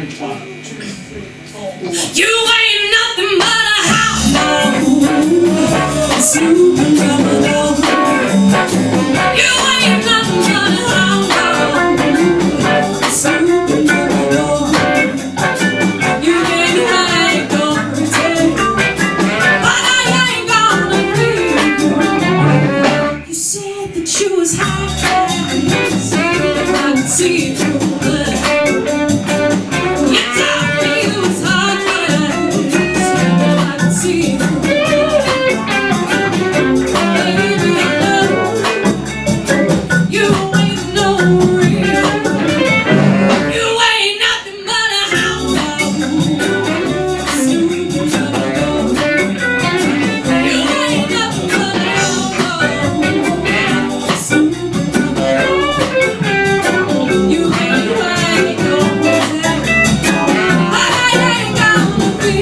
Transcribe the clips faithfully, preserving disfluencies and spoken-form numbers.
You ain't nothing but a house dog. Super rubber dog. You ain't nothing but a house dog. Super rubber dog. You ain't right, don't pretend, but I ain't gonna be. You said that you was hot, I could see it through the blood. You told me you was hot, I could see it through the blood. Baby, I know you ain't no real. You ain't nothing but a hound dog. Super rubber dog. You ain't nothing but a hound dog. Super rubber dog. You ain't right, don't pretend, but I ain't gonna be.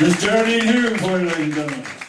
Miss Geraldine Hume for you, ladies and gentlemen.